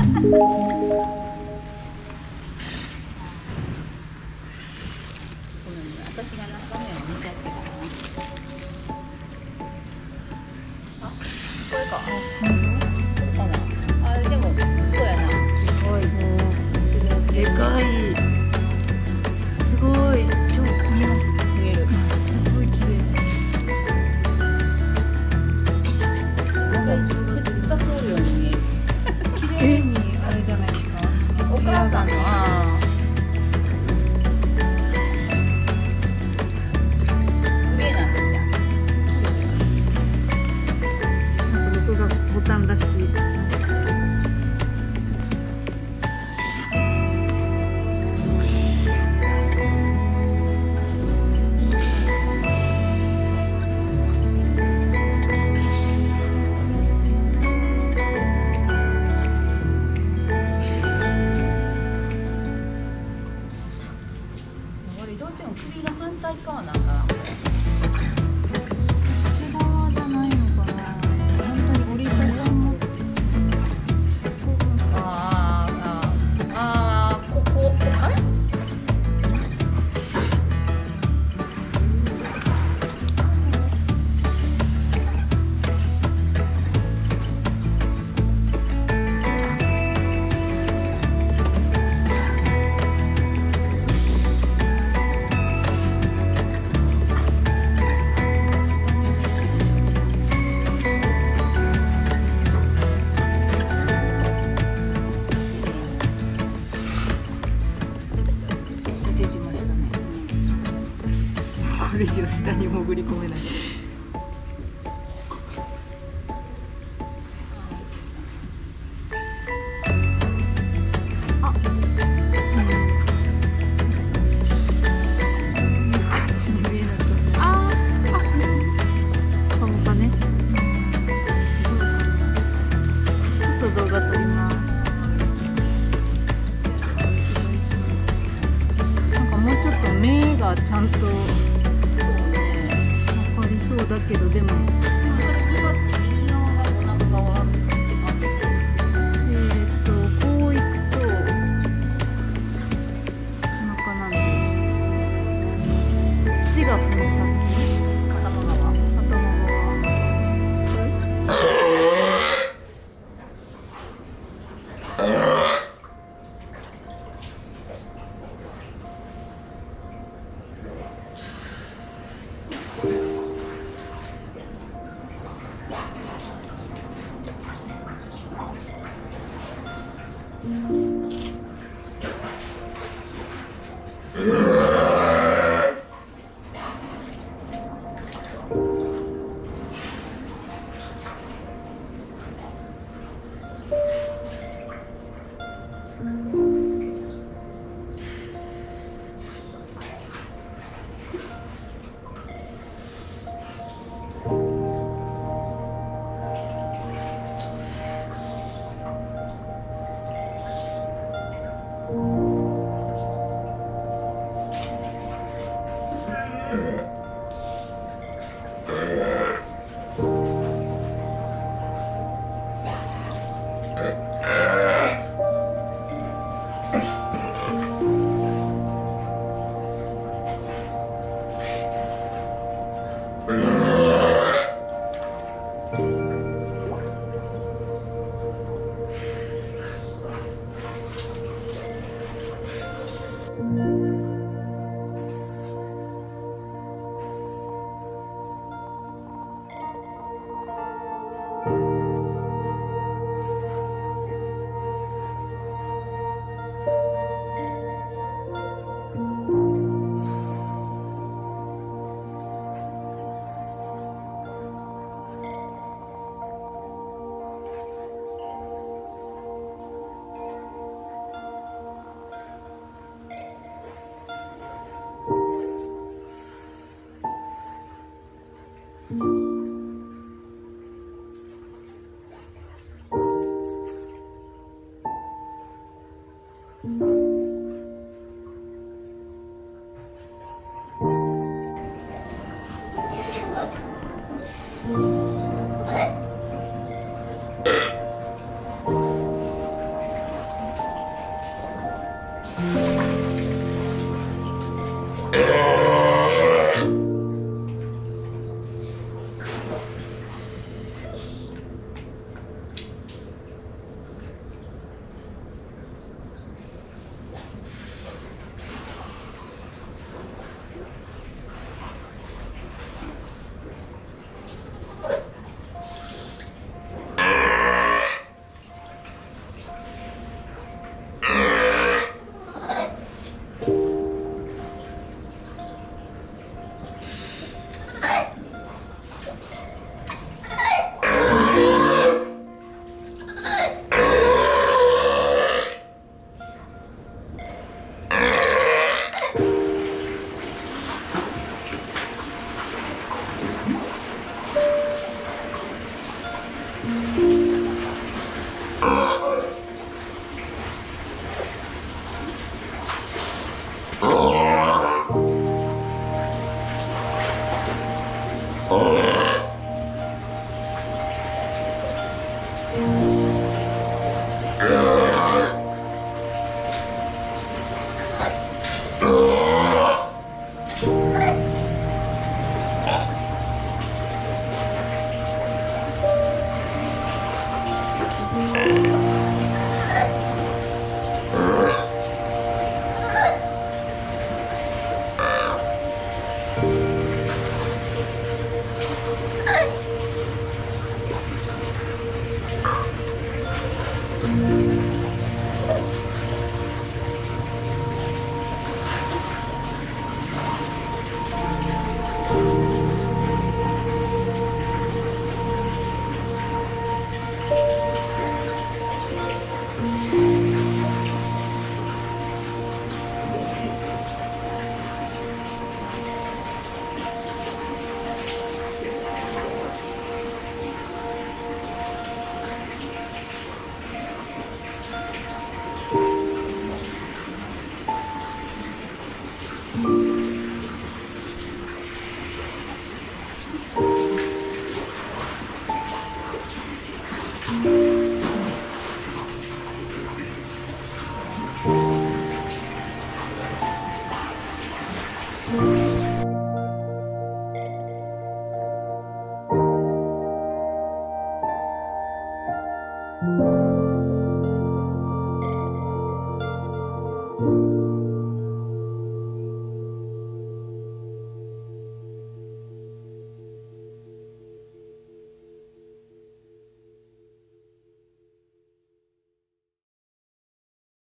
私が中身を見ちゃってるかな。あ、これか。心臓かな。あ、でもそうやな。 すごい。でかい。すごい。超見える。すごい綺麗。 なんか2つおるように見える。 綺麗にあれじゃないですか。 お母さんのすげえな、ちっちゃん。 なんか録画ボタンらしき。 どうしても首が反対側なんかな。 こっち側じゃないのかな。本当に折りたたむ。 あれ出てきましたね。これ以上下に潜り込めない。あ、カモかね。ちょっと動画撮ります。なんかもうちょっと目がちゃんとわかりそうだけど、でもこういくとお腹なんで、こっちがふんさ頭側。 す